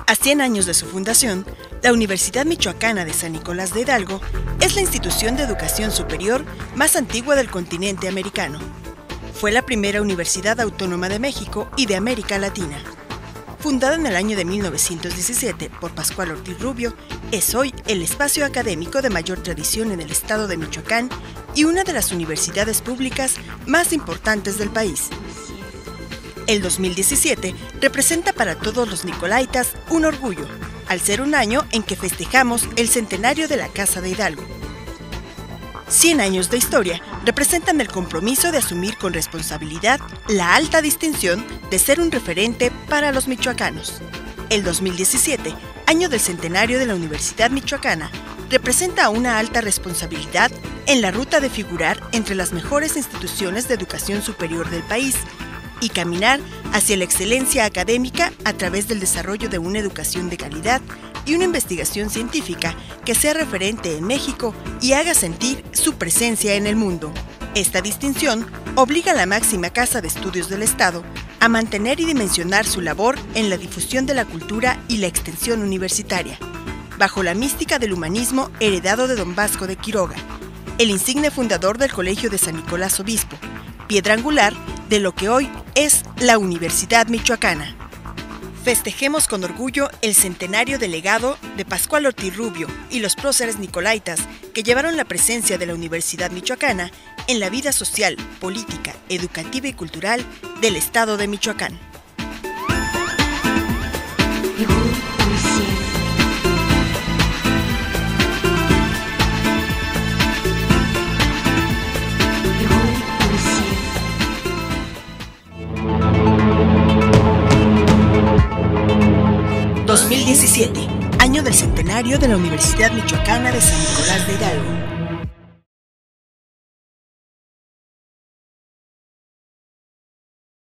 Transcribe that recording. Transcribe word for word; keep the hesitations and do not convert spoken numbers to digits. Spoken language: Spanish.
A cien años de su fundación, la Universidad Michoacana de San Nicolás de Hidalgo es la institución de educación superior más antigua del continente americano. Fue la primera universidad autónoma de México y de América Latina. Fundada en el año de mil novecientos diecisiete por Pascual Ortiz Rubio, es hoy el espacio académico de mayor tradición en el estado de Michoacán y una de las universidades públicas más importantes del país. El dos mil diecisiete representa para todos los nicolaitas un orgullo, al ser un año en que festejamos el centenario de la Casa de Hidalgo. cien años de historia representan el compromiso de asumir con responsabilidad la alta distinción de ser un referente para los michoacanos. El dos mil diecisiete, año del centenario de la Universidad Michoacana, representa una alta responsabilidad en la ruta de figurar entre las mejores instituciones de educación superior del país y caminar hacia la excelencia académica a través del desarrollo de una educación de calidad y una investigación científica que sea referente en México y haga sentir su presencia en el mundo. Esta distinción obliga a la máxima casa de estudios del Estado a mantener y dimensionar su labor en la difusión de la cultura y la extensión universitaria, bajo la mística del humanismo heredado de don Vasco de Quiroga, el insigne fundador del Colegio de San Nicolás Obispo, piedra angular de lo que hoy es la Universidad Michoacana. Festejemos con orgullo el centenario del legado de Pascual Ortiz Rubio y los próceres nicolaitas que llevaron la presencia de la Universidad Michoacana en la vida social, política, educativa y cultural del estado de Michoacán. dos mil diecisiete, año del centenario de la Universidad Michoacana de San Nicolás de Hidalgo.